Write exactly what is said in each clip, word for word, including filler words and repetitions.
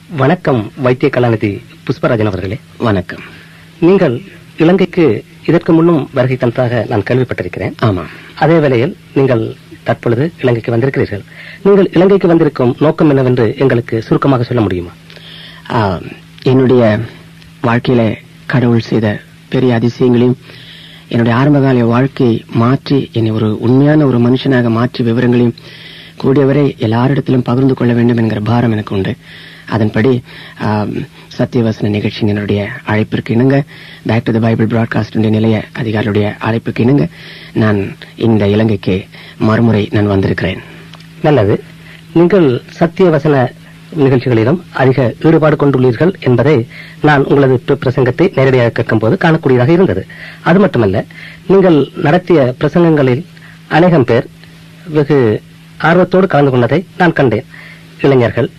வணக்கம் வைத்திய கலாநிதி புஷ்பராஜன் அவர்களே. வணக்கம். நீங்கள் இலங்கைக்கு இதற்கு முன்னும் வருகை தந்ததாக நான் கேள்விப்பட்டிருக்கிறேன். ஆமா. அதே வேளையில் நீங்கள் தற்பொழுது இலங்கைக்கு வந்திருக்கிறீர்கள். நீங்கள் இலங்கைக்கு வந்திருக்கும் நோக்கம் என்னவென்று எங்களுக்கு சுருக்கமாக சொல்ல முடியுமா? என்னுடைய வாழ்க்கையில கடவுள் செய்த பெரிய அதிசயங்களையும் என்னுடைய ஆரம்பகால வாழ்க்கையை மாற்றி என்னை ஒரு உண்மையான ஒரு மனுஷனாக மாற்றி விவரங்களையும் கூடியவரை எல்லாரிடத்திலும் பகிர்ந்து கொள்ள வேண்டும் என்கிற பாரம் எனக்கு உண்டு. அதன்படி சத்தியவசன நிகழ்ச்சியின் என்னுடைய அழைப்பிற்கு இணங்க, back to the Bible broadcast நிலைய அதிகாரிகளுடைய அழைப்புக்கு இணங்க நான் இந்த இலங்கைக்கு மறுமுறை நான் வந்திருக்கிறேன். நல்லது. நீங்கள் சத்தியவசன நிகழ்ச்சிகளிலும் அதிக ஈடுபாடு கொண்டுள்ளீர்கள் என்பதை நான் உங்களது பிரசங்கத்தை நேரடியாக கேட்கும் போது காணக்கூடியதாக இருந்தது. அது மட்டுமல்ல, நீங்கள் நடத்திய பிரசங்கங்களில் அநேகம் பேர் வெகு ஆர்வத்தோடு கலந்து கொண்டதை நான் கண்டேன். இளைஞர்கள்,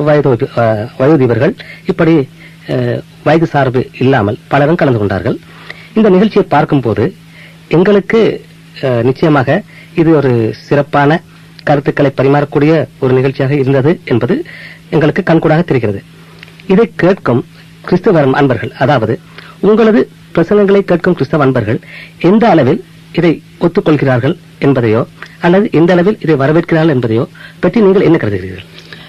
வயோதிபர்கள், இப்படி வயது சார்பு இல்லாமல் பலரும் கலந்து கொண்டார்கள். இந்த நிகழ்ச்சியை பார்க்கும் போது எங்களுக்கு நிச்சயமாக இது ஒரு சிறப்பான கருத்துக்களை பரிமாறக்கூடிய ஒரு நிகழ்ச்சியாக இருந்தது என்பது எங்களுக்கு கண்கூடாக தெரிகிறது. இதை கேட்கும் கிறிஸ்தவ அன்பர்கள், அதாவது உங்களது பிரசங்கங்களை கேட்கும் கிறிஸ்தவ அன்பர்கள் எந்த அளவில் இதை ஒத்துக்கொள்கிறார்கள் என்பதையோ அல்லது எந்த அளவில் இதை வரவேற்கிறார்கள் என்பதையோ பற்றி நீங்கள் என்ன கருதுகிறீர்கள்?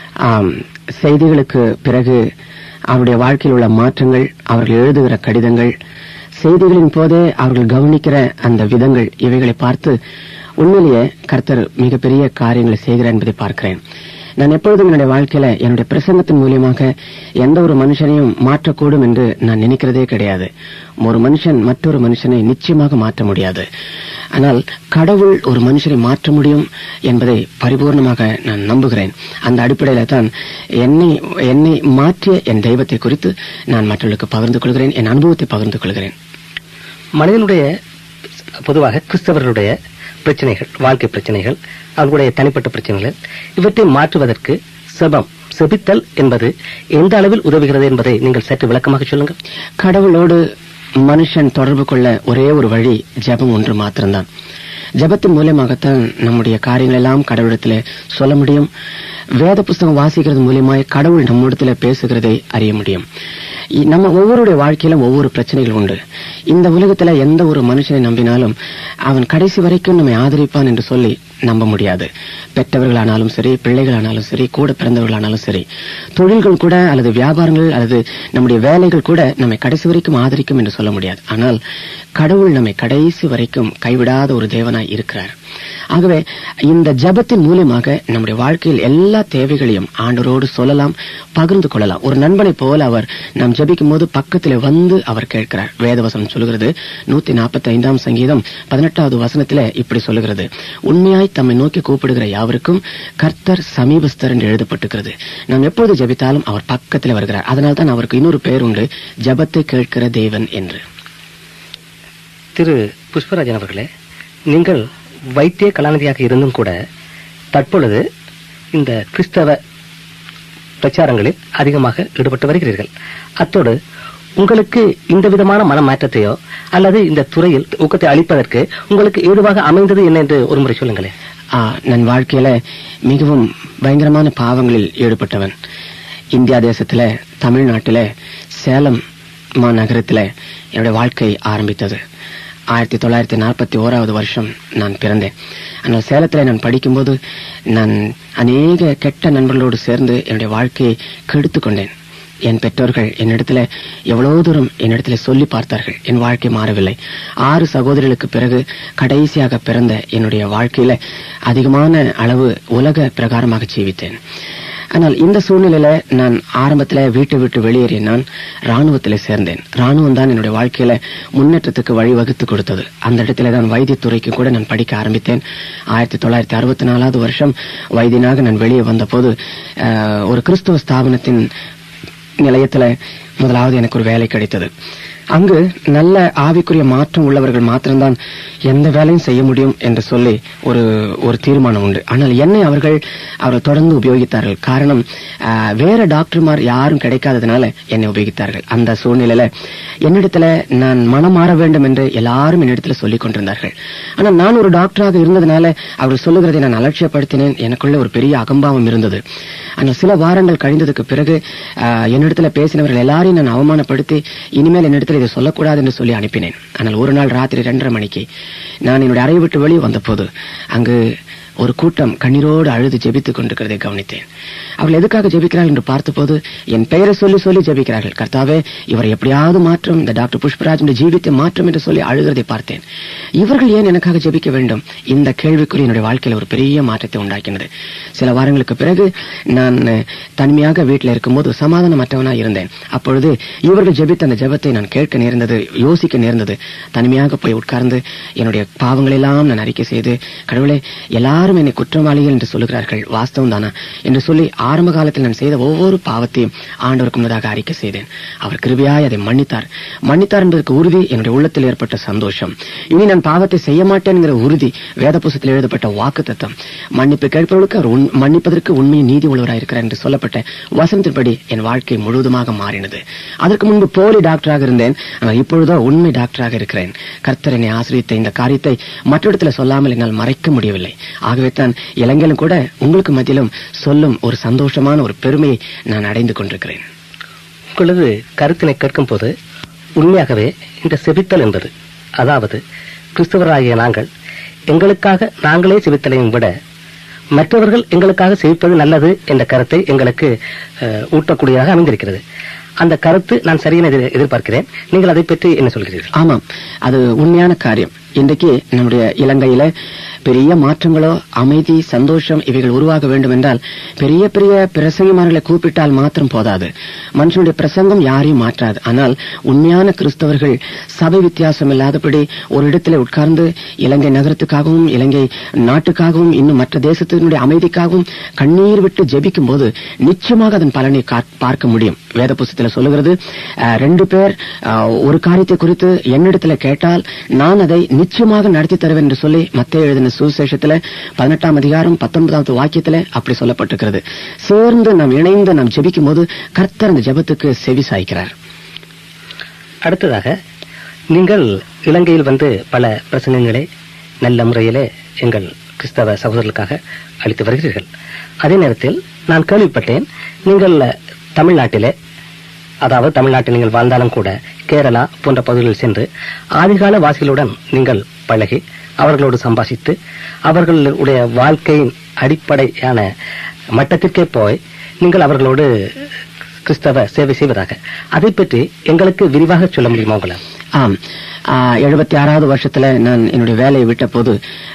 செய்திகளுக்கு பிறகு அவருடைய வாழ்க்கையில் உள்ள மாற்றங்கள், அவர்கள் எழுதுகிற கடிதங்கள், செய்திகளின் போதே அவர்கள் கவனிக்கிற அந்த விதங்கள், இவைகளை பார்த்து உண்மையிலேயே கர்த்தர் மிகப்பெரிய காரியங்களை செய்கிறார் என்பதை பார்க்கிறேன். நான் எப்பொழுதும் என்னுடைய வாழ்க்கையில என்னுடைய பிரசங்கத்தின் மூலியமாக எந்த ஒரு மனுஷனையும் மாற்றக்கூடும் என்று நான் நினைக்கிறதே கிடையாது. ஒரு மனுஷன் மற்றொரு மனுஷனை நிச்சயமாக மாற்ற முடியாது. ஆனால் கடவுள் ஒரு மனுஷனை மாற்ற முடியும் என்பதை பரிபூர்ணமாக நான் நம்புகிறேன். அந்த அடிப்படையில தான் என்னை என்னை மாற்றிய என் தெய்வத்தை குறித்து நான் மற்றவர்களுக்கு பகிர்ந்து கொள்கிறேன், என் அனுபவத்தை பகிர்ந்து கொள்கிறேன். மனிதனுடைய பொதுவாக கிறிஸ்தவர்களுடைய பிரச்சனைகள், வாழ்க்கை பிரச்சனைகள், அவர்களுடைய தனிப்பட்ட பிரச்சனைகள், இவற்றை மாற்றுவதற்கு செபம், செபித்தல் என்பது எந்த அளவில் உதவுகிறது என்பதை நீங்கள் சற்று விளக்கமாக சொல்லுங்கள். கடவுளோடு மனுஷன் தொடர்பு கொள்ள ஒரே ஒரு வழி ஜெபம் ஒன்று மாத்திரம்தான். ஜெபத்தின் மூலமாகத்தான் நம்முடைய காரியங்கள் எல்லாம் கடவுளிடத்தில் சொல்ல முடியும். வேத புஸ்தகம் வாசிக்கிறது மூலியமாய் கடவுள் நம்மிடத்துல பேசுகிறதை அறிய முடியும். நம்ம ஒவ்வொருடைய வாழ்க்கையிலும் ஒவ்வொரு பிரச்சனைகள் உண்டு. இந்த உலகத்துல எந்த ஒரு மனுஷனை நம்பினாலும் அவன் கடைசி வரைக்கும் நம்மை ஆதரிப்பான் என்று சொல்லி நம்ப முடியாது. பெற்றவர்களானாலும் சரி, பிள்ளைகளானாலும் சரி, கூட பிறந்தவர்களானாலும் சரி, தொழில்கள் கூட அல்லது வியாபாரங்கள் அல்லது நம்முடைய வேலைகள் கூட நம்மை கடைசி வரைக்கும் ஆதரிக்கும் என்று சொல்ல முடியாது. ஆனால் கடவுள் நம்மை கடைசி வரைக்கும் கைவிடாத ஒரு தேவனாய் இருக்கிறார். ஆகவே இந்த ஜெபத்தின் மூலமாக நம்முடைய வாழ்க்கையில் எல்லா தேவைகளையும் ஆண்டவரோடு சொல்லலாம், பகிர்ந்து கொள்ளலாம். ஒரு நண்பனை போல அவர் நாம் ஜெபிக்கும் போது பக்கத்திலே வந்து அவர் கேட்கிறார். வேதவசனம் சொல்லுகிறது, நூத்தி நாற்பத்தி ஐந்தாம் சங்கீதம் பதினெட்டாவது வசனத்திலே இப்படி சொல்லுகிறது, உண்மையாய் தம்மை நோக்கி கூப்பிடுகிற யாவருக்கும் கர்த்தர் சமீபஸ்தர் என்று எழுதப்பட்டிருக்கிறது. நாம் எப்பொழுது ஜெபித்தாலும் அவர் பக்கத்திலே வருகிறார். அதனால்தான் அவருக்கு இன்னொரு பெயர் உண்டு, ஜெபத்தை கேட்கிற தேவன் என்று. திரு புஷ்பராஜன் அவர்களே, நீங்கள் வைத்திய கலாநிதியாக இருந்தும் கூட தற்பொழுது இந்த கிறிஸ்தவ பிரச்சாரங்களில் அதிகமாக ஈடுபட்டு வருகிறீர்கள். அத்தோடு உங்களுக்கு இந்த விதமான மன மாற்றத்தையோ அல்லது இந்த துறையில் ஊக்கத்தை அளிப்பதற்கு உங்களுக்கு ஏதுவாக அமைந்தது என்ன என்று ஒரு முறை சொல்லுங்களேன். நான் வாழ்க்கையில மிகவும் பயங்கரமான பாவங்களில் ஈடுபட்டவன். இந்தியா தேசத்துல, தமிழ்நாட்டில, சேலம் மாநகரத்துல என்னுடைய வாழ்க்கை ஆரம்பித்தது. ஆயிரத்தி தொள்ளாயிரத்தி நாற்பத்தி ஓராவது வருஷம் நான் பிறந்தேன். ஆனால் சேலத்தில் நான் படிக்கும்போது நான் அநேக கெட்ட நண்பர்களோடு சேர்ந்து என்னுடைய வாழ்க்கையை கெடுத்துக் கொண்டேன். என் பெற்றோர்கள் என்னிடத்துல எவ்வளவு தூரம் என்னிடத்துல சொல்லி பார்த்தார்கள், என் வாழ்க்கை மாறவில்லை. ஆறு சகோதரிகளுக்கு பிறகு கடைசியாக பிறந்த என்னுடைய வாழ்க்கையில அதிகமான அளவு உலக பிரகாரமாக ஜீவித்தேன். ஆனால் இந்த சூழ்நிலையில நான் ஆரம்பத்துல வீட்டை விட்டு வெளியேறிய நான் ராணுவத்தில சேர்ந்தேன். ராணுவம் தான் என்னுடைய வாழ்க்கையில முன்னேற்றத்துக்கு வழிவகுத்து கொடுத்தது. அந்த இடத்துல தான் வைத்தியத்துறைக்கு கூட நான் படிக்க ஆரம்பித்தேன். ஆயிரத்தி தொள்ளாயிரத்தி அறுபத்தி நாலாவது வருஷம் வைத்தியனாக நான் வெளியே வந்த போது ஒரு கிறிஸ்துவ ஸ்தாபனத்தின் நிலையத்துல முதலாவது எனக்கு ஒரு வேலை கிடைத்தது. அங்கு நல்ல ஆவிக்குரிய மாற்றம் உள்ளவர்கள் மாத்திரம்தான் எந்த வேலையும் செய்ய முடியும் என்று சொல்லி ஒரு ஒரு தீர்மானம் உண்டு. ஆனால் என்னை அவர்கள் அவர்கள் தொடர்ந்து உபயோகித்தார்கள். காரணம், வேற டாக்டர்மார் யாரும் கிடைக்காததுனால என்னை உபயோகித்தார்கள். அந்த சூழ்நிலையில என்னிடத்துல நான் மனம் மாற வேண்டும் என்று எல்லாரும் என்னிடத்துல சொல்லிக் கொண்டிருந்தார்கள். ஆனால் நான் ஒரு டாக்டராக இருந்ததுனால அவர்கள் சொல்லுகிறதை நான் அலட்சியப்படுத்தினேன். எனக்குள்ள ஒரு பெரிய அகம்பாவம் இருந்தது. ஆனால் சில வாரங்கள் கழிந்ததுக்கு பிறகு என்னிடத்துல பேசினவர்கள் எல்லாரையும் நான் அவமானப்படுத்தி இனிமேல் என்னிடத்துல இதை சொல்லக்கூடாது என்று சொல்லி அனுப்பினேன். ஆனால் ஒரு நாள் ராத்திரி இரண்டரை மணிக்கு நான் என்னுடைய அறையை விட்டு வெளியே வந்த போது அங்கு ஒரு கூட்டம் கண்ணீரோடு அழுது ஜெபித்துக் கொண்டிருக்கிறதை கவனித்தேன். அவர்கள் எதுக்காக ஜெபிக்கிறார்கள் என்று பார்த்தபோது என் பெயரை சொல்லி சொல்லி ஜெபிக்கிறார்கள். கர்த்தாவே, இவரை எப்படியாவது மாற்றும், இந்த டாக்டர் புஷ்பராஜ் ஜீவித்தை மாற்றும் என்று சொல்லி அழுகிறதை பார்த்தேன். இவர்கள் ஏன் எனக்காக ஜெபிக்க வேண்டும்? இந்த கேள்விக்குறி என்னுடைய வாழ்க்கையில் ஒரு பெரிய மாற்றத்தை உண்டாக்கினது. சில வாரங்களுக்கு பிறகு நான் தனிமையாக வீட்டில் இருக்கும்போது சமாதானமற்றவனா இருந்தேன். அப்பொழுது இவர்கள் ஜெபித்த அந்த ஜெபத்தை நான் கேட்க நேர்ந்தது, யோசிக்க நேர்ந்தது. தனிமையாக போய் உட்கார்ந்து என்னுடைய பாவங்கள் எல்லாம் நான் அறிக்கை செய்து, கடவுளே, எல்லாரும் என்னை குற்றவாளிகள் என்று சொல்லுகிறார்கள், வாஸ்தவம் தானா என்று சொல்லி ஆரம்ப காலத்தில் நான் செய்த ஒவ்வொரு பாவத்தையும் ஆண்டவருக்கு முன்னதாக அறிக்கை செய்தேன். அவர் கிருபையாய் அதை மன்னித்தார். மன்னித்தார் என்பதற்கு உறுதி என்னுடைய உள்ளத்தில் ஏற்பட்ட சந்தோஷம். இனி நான் பாவத்தை செய்ய மாட்டேன் என்கிற உறுதி வேத புத்தகத்தில் எழுதப்பட்ட வாக்கு தத்தம். மன்னிப்பு கேட்பவர்களுக்கு அவர் மன்னிப்பதற்கு உண்மையை நீதி உள்ளவராயிருக்கிறார் என்று சொல்லப்பட்ட வசனத்தின்படி என் வாழ்க்கை முழுவதுமாக மாறினது. அதற்கு முன்பு போலி டாக்டராக இருந்தேன். ஆனால் இப்பொழுதோ உண்மை டாக்டராக இருக்கிறேன். கர்த்தர் என்னை ஆசிரியத்த இந்த காரியத்தை மற்றொருத்தில் சொல்லாமல் என்னால் மறைக்க முடியவில்லை. ஆகவே தான் இலங்கையிலும் கூட உங்களுக்கு மத்தியிலும் சொல்லும் ஒரு சந்தோஷமான ஒரு பெருமையை நான் அடைந்து கொண்டிருக்கிறேன். உங்களது கருத்தினை கேட்கும் போது உண்மையாகவே இந்த செபித்தல் என்பது, அதாவது கிறிஸ்தவராகிய நாங்கள் எங்களுக்காக நாங்களே செபித்தலையும் விட மற்றவர்கள் எங்களுக்காக செபிப்பது நல்லது என்ற கருத்தை எங்களுக்கு ஊட்டக்கூடியதாக அமைந்திருக்கிறது. அந்த கருத்து நான் சரியான எதிர்பார்க்கிறேன். நீங்கள் அதை பற்றி என்ன சொல்கிறீர்கள்? ஆமாம், அது உண்மையான காரியம். இன்றைக்கு நம்முடைய இலங்கையில பெரிய மாற்றங்களோ அமைதி சந்தோஷம் இவைகள் உருவாக வேண்டும் என்றால் பெரிய பெரிய பிரசங்கமார்களை கூப்பிட்டால் மாத்திரம் போதாது. மனுஷனுடைய பிரசங்கம் யாரையும் மாற்றாது. ஆனால் உண்மையான கிறிஸ்தவர்கள் சபை வித்தியாசம் இல்லாதபடி ஒரு இடத்துல உட்கார்ந்து இலங்கை நகரத்துக்காகவும் இலங்கை நாட்டுக்காகவும் இன்னும் மற்ற தேசத்தினுடைய அமைதிக்காகவும் கண்ணீர் விட்டு ஜெபிக்கும் போது நிச்சயமாக அதன் பலனை பார்க்க முடியும். வேத புத்தகத்தில் சொல்லுகிறது, ரெண்டு பேர் ஒரு காரியத்தை குறித்து என்னிடத்துல கேட்டால் நான் அதை நிச்சயமாக நடத்தி தருவேன் என்று சொல்லி மத்தேயு எழுதின சுவிசேஷத்துல பதினெட்டாம் அதிகாரம் பத்தொன்பதாவது வாக்கியத்துல அப்படி சொல்லப்பட்டிருக்கிறது. சேர்ந்து நாம் இணைந்து நாம் ஜெபிக்கும் போது கர்த்தர் அந்த ஜெபத்துக்கு செவி சாய்க்கிறார். அடுத்ததாக, நீங்கள் இலங்கையில் வந்து பல பிரசங்கங்களை நல்ல முறையிலே எங்கள் கிறிஸ்தவ சகோதரர்களுக்காக அளித்து வருகிறீர்கள். அதே நேரத்தில் நான் கேள்விப்பட்டேன், நீங்கள் தமிழ்நாட்டிலே, அதாவது தமிழ்நாட்டில் நீங்கள் வாழ்ந்தாலும் கூட கேரளா போன்ற பகுதிகளில் சென்று ஆதிகால வாசிகளுடன் நீங்கள் பழகி அவர்களோடு சம்பாஷித்து அவர்களுடைய வாழ்க்கையின் அடிப்படையான மட்டத்திற்கே போய் நீங்கள் அவர்களோடு கிறிஸ்தவ சேவை செய்வதாக, அதை பற்றி எங்களுக்கு விரிவாக சொல்ல முடியுமா உங்களால்? ஆம், எழுபத்தி ஆறாவது வருஷத்துல நான் என்னுடைய வேலையை விட்ட போது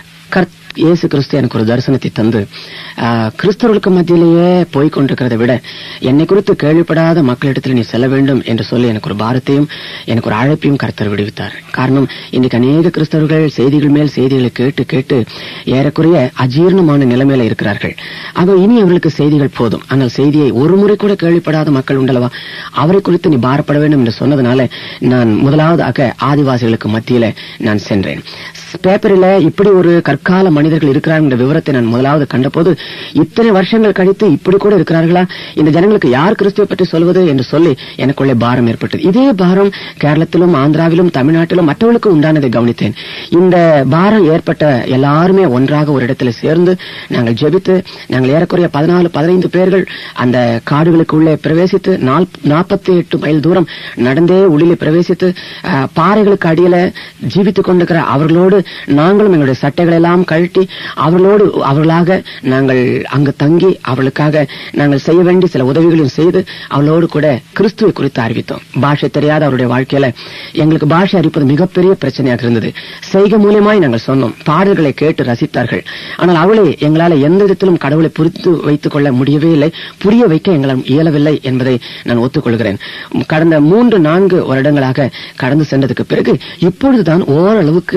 இயேசு கிறிஸ்து எனக்கு ஒரு தரிசனத்தை தந்து, கிறிஸ்தவர்களுக்கு மத்தியிலேயே போய்கொண்டிருக்கிறதை விட என்னை குறித்து கேள்விப்படாத மக்களிடத்தில் நீ செல்ல வேண்டும் என்று சொல்லி எனக்கு ஒரு பாரத்தையும் எனக்கு ஒரு அழைப்பையும் கர்த்தர் விடுவித்தார். காரணம், இன்னைக்கு அநேக கிறிஸ்தவர்கள் செய்திகள் மேல் செய்திகளை கேட்டு கேட்டு ஏறக்குறைய அஜீர்ணமான நிலைமையில இருக்கிறார்கள். ஆக இனி அவர்களுக்கு செய்திகள் போதும். ஆனால் செய்தியை ஒரு முறை கூட கேள்விப்படாத மக்கள் உண்டல்லவா, அவரை குறித்து நீ பாரப்பட வேண்டும் என்று சொன்னதுனால நான் முதலாவதாக ஆதிவாசிகளுக்கு மத்தியில நான் சென்றேன். பேப்பரில் இப்படி ஒரு கற்கால மனிதர்கள் இருக்கிறார்கள் என்ற விவரத்தை நான் முதலாவது கண்டபோது, இத்தனை வருஷங்கள் கழித்து இப்படி கூட இருக்கிறார்களா, இந்த ஜனங்களுக்கு யார் கிறிஸ்துவை பற்றி சொல்வது என்று சொல்லி எனக்குள்ளே பாரம் ஏற்பட்டது. இதே பாரம் கேரளத்திலும் ஆந்திராவிலும் தமிழ்நாட்டிலும் மற்றவர்களுக்கு உண்டானதை கவனித்தேன். இந்த பாரம் ஏற்பட்ட எல்லாருமே ஒன்றாக ஒரு இடத்துல சேர்ந்து நாங்கள் ஜெபித்து, நாங்கள் ஏறக்குறைய பதினாலு பதினைந்து பேர்கள் அந்த காடுகளுக்குள்ளே பிரவேசித்து நாற்பத்தி எட்டு மைல் தூரம் நடந்தே உள்ளே பிரவேசித்து பாறைகளுக்கு அடியில ஜீவித்துக் கொண்டிருக்கிற அவர்களோடு நாங்களும் எங்களுடைய சட்டைகள் எல்லாம் கழட்டி அவர்களோடு அவர்களாக நாங்கள் அங்கு தங்கி அவர்களுக்காக நாங்கள் செய்ய வேண்டிய சில உதவிகளையும் செய்து அவளோடு கூட கிறிஸ்துவை குறித்து அறிவித்தோம். பாஷை தெரியாத அவருடைய வாழ்க்கையில எங்களுக்கு பாஷை அறிப்பது மிகப்பெரிய பிரச்சனையாக இருந்தது. செய்கை மூலியமாய் நாங்கள் சொன்னோம், பாடல்களை கேட்டு ரசித்தார்கள். ஆனால் அவளை எங்களால் எந்த விதத்திலும் கடவுளை புரிந்து வைத்துக் கொள்ள முடியவே இல்லை, புரிய வைக்க எங்களால் இயலவில்லை என்பதை நான் ஒத்துக்கொள்கிறேன். கடந்த மூன்று நான்கு வருடங்களாக கடந்து சென்றதுக்கு பிறகு இப்பொழுதுதான் ஓரளவுக்கு அவருடைய உள்ளத்தில்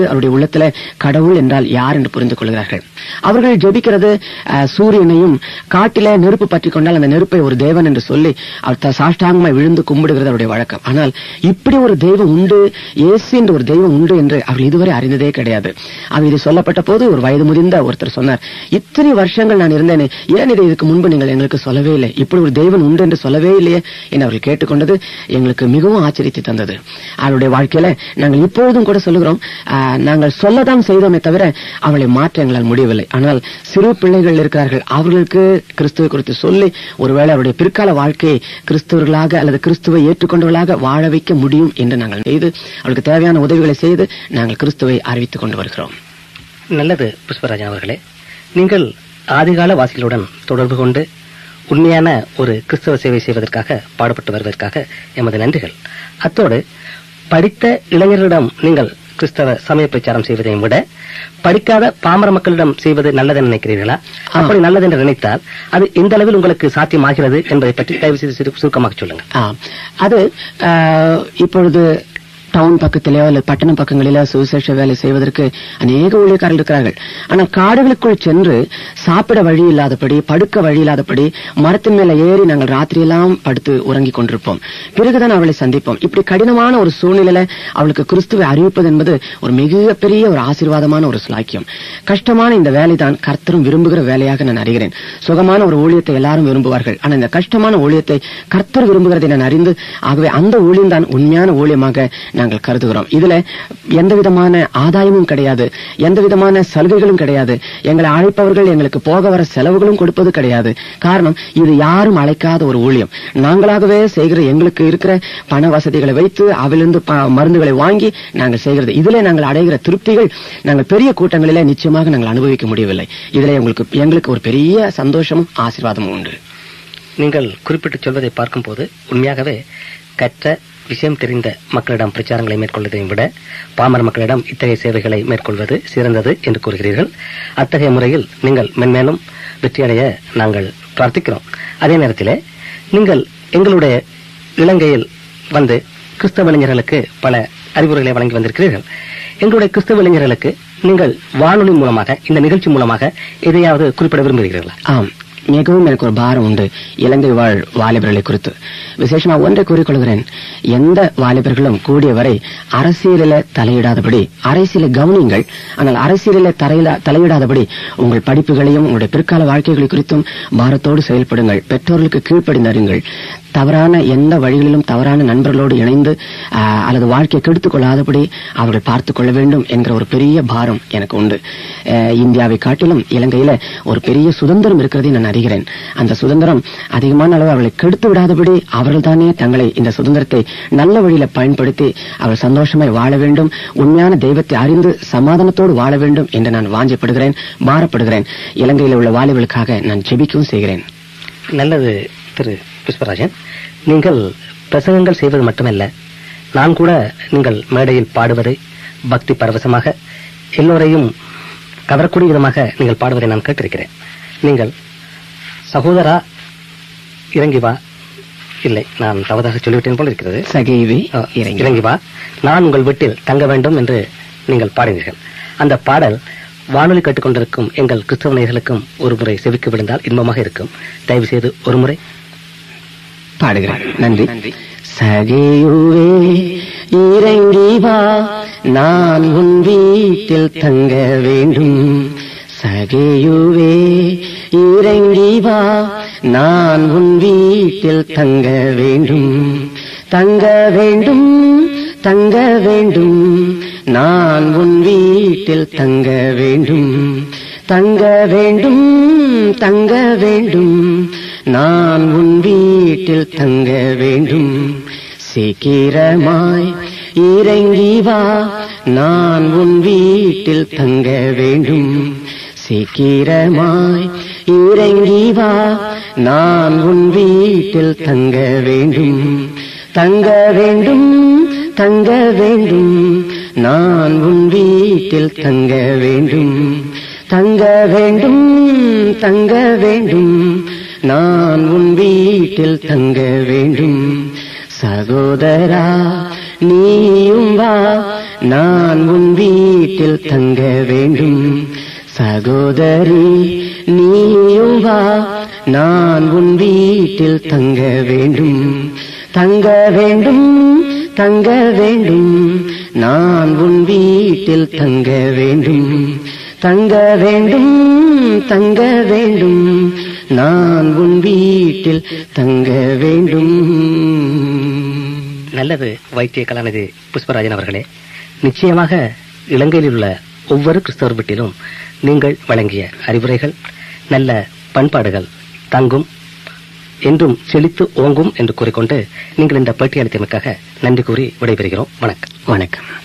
உலகத்துல கடவுள் என்றால் யார் என்று புரிந்து கொள்கிறார்கள். அவர்கள் ஜெபிக்கிறது சூரியனையும் காட்டில நெருப்பு பற்றி கொண்டால் அந்த நெருப்பை ஒரு தேவன் என்று சொல்லி அவர் சாஷ்டாங்கமாய் விழுந்து கும்பிடுகிறது அவருடைய வழக்கம். ஆனால் இப்படி ஒரு தெய்வம் உண்டு, இயேசு என்ற ஒரு தெய்வம் உண்டு என்று அவர்கள் இதுவரை அறிந்ததே கிடையாது. அது இது சொல்லப்பட்ட போது ஒரு வயது முதிர்ந்த ஒருத்தர் சொன்னார், இத்தனை வருஷங்கள் நான் இருந்தேனே, ஏன் இதை இதுக்கு முன்பு நீங்கள் எங்களுக்கு சொல்லவே இல்லை, இப்படி ஒரு தெய்வன் உண்டு என்று சொல்லவே இல்லையே என்று அவர்கள் கேட்டுக்கொண்டது எங்களுக்கு மிகவும் ஆச்சரியத்தை தந்தது. அவருடைய வாழ்க்கையில நாங்கள் இப்பொழுதும் கூட சொல்லுகிறோம், நாங்கள் சொல்லதான் செய்தோமே தவிர அவளை மாற்ற எங்களால் முடியவில்லை. ஆனால் சிறு பிள்ளைகள் இருக்கிறார்கள், அவர்களுக்கு கிறிஸ்துவை குறித்து சொல்லி ஒருவேளை அவருடைய பிற்கால வாழ்க்கையை கிறிஸ்தவர்களாக அல்லது கிறிஸ்துவை ஏற்றுக்கொண்டவர்களாக வாழ வைக்க முடியும் என்று நாங்கள் செய்து அவர்களுக்கு தேவையான உதவிகளை செய்து நாங்கள் கிறிஸ்துவை அறிவித்துக் கொண்டு வருகிறோம். நல்லது புஷ்பராஜன் அவர்களே, நீங்கள் ஆதிகால வாசிகளுடன் தொடர்பு கொண்டு உண்மையான ஒரு கிறிஸ்தவ சேவை செய்வதற்காக பாடுபட்டு வருவதற்காக எமது நன்றிகள். அத்தோடு படித்த இளைஞர்களிடம் நீங்கள் கிறிஸ்தவ சமய பிரச்சாரம் செய்வதையும் விட படிக்காத பாமர மக்களிடம் செய்வது நல்லது நினைக்கிறீர்களா? அப்படி நல்லது என்று நினைத்தால் அது எந்த அளவில் உங்களுக்கு சாத்தியமாகிறது என்பதை பற்றி தயவு செய்து சுருக்கமாக சொல்லுங்கள். அது இப்பொழுது டவுன் பக்கத்திலேயோ அல்லது பட்டணம் பக்கங்களிலோ சுவிசேஷ வேலை செய்வதற்கு அநேக ஊழியக்காரர்கள் இருக்கிறார்கள். ஆனால் காடுகளுக்குள் சென்று சாப்பிட வழி இல்லாதபடி, படுக்க வழி இல்லாதபடி மரத்தின் மேல ஏறி நாங்கள் ராத்திரியெல்லாம் படுத்து உறங்கிக் கொண்டிருப்போம். பிறகுதான் அவளை சந்திப்போம். இப்படி கடினமான ஒரு சூழ்நிலையில அவளுக்கு கிறிஸ்துவை அறிவிப்பது என்பது ஒரு மிகப்பெரிய ஒரு ஆசீர்வாதமான ஒரு ஸ்லாக்கியம். கஷ்டமான இந்த வேலைதான் கர்த்தரும் விரும்புகிற வேலையாக நான் அறிகிறேன். சுகமான ஒரு ஊழியத்தை எல்லாரும் விரும்புவார்கள், ஆனால் இந்த கஷ்டமான ஊழியத்தை கர்த்தர் விரும்புகிறதை நான் அறிந்து, ஆகவே அந்த ஊழியம் தான் உண்மையான ஊழியமாக நாங்கள் கருதுகிறோம். இதுல எந்த விதமான ஆதாயமும் கிடையாது, எந்த விதமான சலுகைகளும் கிடையாது. எங்களை அழைப்பவர்கள் எங்களுக்கு போக வர செலவுகளும் கொடுப்பது கிடையாது. காரணம், இது யாரும் அழைக்காத ஒரு ஊழியம். நாங்களாகவே செய்கிற எங்களுக்கு இருக்கிற பண வசதிகளை வைத்து அவிலிருந்து மருந்துகளை வாங்கி நாங்கள் செய்கிறது. இதுல நாங்கள் அடைகிற திருப்திகள் நாங்கள் பெரிய கூட்டங்களிலே நிச்சயமாக நாங்கள் அனுபவிக்க முடியவில்லை. இதுல எங்களுக்கு எங்களுக்கு ஒரு பெரிய சந்தோஷமும் ஆசீர்வாதமும் உண்டு. நீங்கள் குறிப்பிட்டு சொல்வதை பார்க்கும் போது உண்மையாகவே கற்ற விஷயம் தெரிந்த மக்களிடம் பிரச்சாரங்களை மேற்கொள்வதையும் விட பாமர மக்களிடம் இத்தகைய சேவைகளை மேற்கொள்வது சிறந்தது என்று கூறுகிறீர்கள். அத்தகைய முறையில் நீங்கள் மென்மேலும் வெற்றியடைய நாங்கள் பிரார்த்திக்கிறோம். அதே நேரத்தில் நீங்கள் எங்களுடைய இலங்கையில் வந்து கிறிஸ்தவ இளைஞர்களுக்கு பல அறிவுரைகளை வழங்கி வந்திருக்கிறீர்கள். எங்களுடைய கிறிஸ்தவ இளைஞர்களுக்கு நீங்கள் வானொலி மூலமாக, இந்த நிகழ்ச்சி மூலமாக எதையாவது குறிப்பிட விரும்புகிறீர்களா? ஆம், மிகவும் எனக்கு ஒரு பாரம் உண்டு இலங்கை வாழ் வாலிபர்களை குறித்து. விசேஷமா ஒன்றை கூறிக்கொள்கிறேன், எந்த வாலிபர்களும் கூடிய வரை அரசியலில தலையிடாதபடி, அரசியலை கவனியுங்கள், ஆனால் அரசியலில தலையிடாதபடி உங்கள் படிப்புகளையும் உங்களுடைய பிற்கால வாழ்க்கைகளை குறித்தும் பாரத்தோடு செயல்படுங்கள். பெற்றோர்களுக்கு கீழ்ப்படிந்தறிங்கள். தவறான எந்த வழிகளிலும் தவறான நண்பர்களோடு இணைந்து அல்லது வாழ்க்கையை கெடுத்துக் கொள்ளாதபடி அவர்கள் பார்த்துக் கொள்ள வேண்டும் என்கிற ஒரு பெரிய பாரம் எனக்கு உண்டு. இந்தியாவை காட்டிலும் இலங்கையில ஒரு பெரிய சுதந்திரம் இருக்கிறதை நான் அறிகிறேன். அந்த சுதந்திரம் அதிகமான அளவு அவர்களை கெடுத்து விடாதபடி அவர்கள் தானே தங்களை இந்த சுதந்திரத்தை நல்ல வழியில பயன்படுத்தி அவர்கள் சந்தோஷமாய் வாழ வேண்டும், உண்மையான தெய்வத்தை அறிந்து சமாதானத்தோடு வாழ வேண்டும் என்று நான் வாஞ்சப்படுகிறேன், பாரப்படுகிறேன். இலங்கையில் உள்ள வாலிபர்களுக்காக நான் ஜெபிக்கவும் செய்கிறேன். நல்லது திரு புஷ்பராஜன், நீங்கள் பிரசங்கங்கள் செய்வது மட்டுமல்ல, நான் கூட நீங்கள் மேடையில் பாடுவதை பக்தி பரவசமாக எல்லோரையும் கவரக்கூடிய விதமாக நீங்கள் பாடுவதை நான் கேட்டிருக்கிறேன். நீங்கள் சகோதரா இறங்கி வா, இல்லை நான் தவறாக சொல்லிவிட்டேன் போல இருக்கிறது, சகைவே இறங்கி வா, நான் உங்கள் வீட்டில் தங்க வேண்டும் என்று நீங்கள் பாடினீர்கள். அந்த பாடல் வானொலி கேட்டுக்கொண்டிருக்கும் எங்கள் கிறிஸ்தவ நேயர்களுக்கும் ஒரு முறை செவிக்கு விழுந்தால் இன்பமாக இருக்கும். தயவு செய்து ஒரு முறை பாடுகிறேன். நன்றி. சகையுவே இறங்கி வா, நான் உன் வீட்டில் தங்க வேண்டும். சகையுவே இறங்கி வா, நான் உன் வீட்டில் தங்க வேண்டும். தங்க வேண்டும், தங்க வேண்டும், நான் உன் வீட்டில் தங்க வேண்டும். தங்க வேண்டும், தங்க வேண்டும், நான் உன் வீட்டில் தங்க வேண்டும். சீக்கிரமாய் இறங்கி வா, நான் உன் வீட்டில் தங்க வேண்டும். சீக்கிரமாய் இறங்கி வா, நான் உன் வீட்டில் தங்க வேண்டும். தங்க வேண்டும், தங்க வேண்டும், நான் உன் வீட்டில் தங்க வேண்டும். தங்க வேண்டும், தங்க வேண்டும், நான் உன் வீட்டில் தங்க வேண்டும். சகோதரா நீயும் வா, நான் உன் வீட்டில் தங்க வேண்டும். சகோதரி நீயும் வா, நான் உன் வீட்டில் தங்க வேண்டும். தங்க வேண்டும், தங்க வேண்டும், நான் உன் வீட்டில் தங்க வேண்டும். தங்க வேண்டும், தங்க வேண்டும், நான் உன் வீட்டில் தங்க வேண்டும். நல்லது வைத்திய கலாநிதி புஷ்பராஜன் அவர்களே. நிச்சயமாக இலங்கையில் உள்ள ஒவ்வொரு கிறிஸ்தவர் வீட்டிலும் நீங்கள் வழங்கிய அறிவுரைகள், நல்ல பண்பாடுகள் தங்கும், என்றும் செழித்து ஓங்கும் என்று கூறிக்கொண்டு நீங்கள் இந்த பேட்டி அளித்தமைக்காக நன்றி கூறி விடைபெறுகிறோம். வணக்கம். வணக்கம்.